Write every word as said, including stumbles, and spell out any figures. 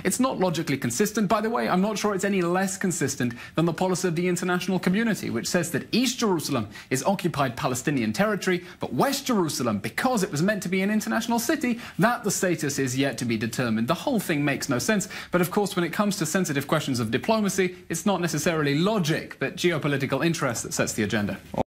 It's not logically consistent. By the way, I'm not sure it's any less consistent than the policy of the international community, which says that East Jerusalem is occupied Palestinian territory, but West Jerusalem, because it was meant to be an international city, that the status is yet to be determined. The whole thing makes no sense. But of course, when it comes to sensitive questions of diplomacy, it's not necessarily logic, but geopolitical interest that sets the agenda.